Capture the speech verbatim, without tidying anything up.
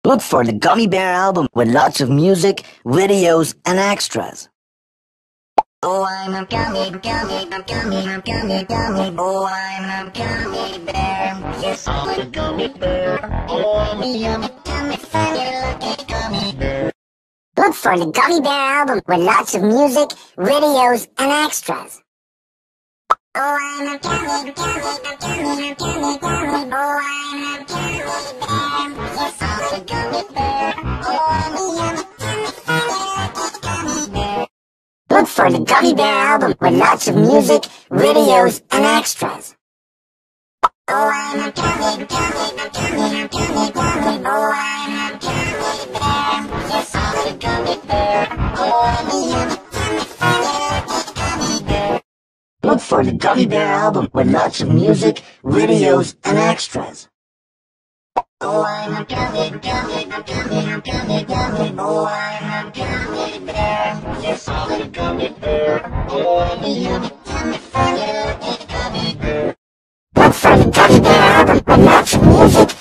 Look for the Gummy Bear album with lots of music, videos, and extras. Oh, I'm a gummy, gummy, a gummy, a gummy, gummy. Oh, I'm a gummy bear. Yes, I'm a gummy bear. Oh, I'm a yummy, yummy, funny looking gummy bear. Look for the Gummy Bear album with lots of music, videos, and extras. Oh, I'm a gummy, gummy, a gummy, a gummy, gummy. Oh, I'm a gummy bear. Yes, I'm a gummy bear. Oh, I'm a yummy, yummy, funny looking gummy bear. Look for the Gummy Bear album with lots of music, videos, and extras. Oh, I'm a gummy, gummy, a gummy, a gummy, gummy. Oh, I'm a gummy bear. Yes, I'm a gummy bear. Oh, I'm a yummy, yummy, funny looking gummy bear. Look for the Gummy Bear album with lots of music, videos, and extras. Oh, I'm a gummy, gummy, a gummy, a gummy, gummy. Oh, I'm a gummy bear. Yes, I'm a gummy bear. Oh, I'm a yummy, yummy, funny looking gummy bear. Look for the Gummy Bear album with lots of music,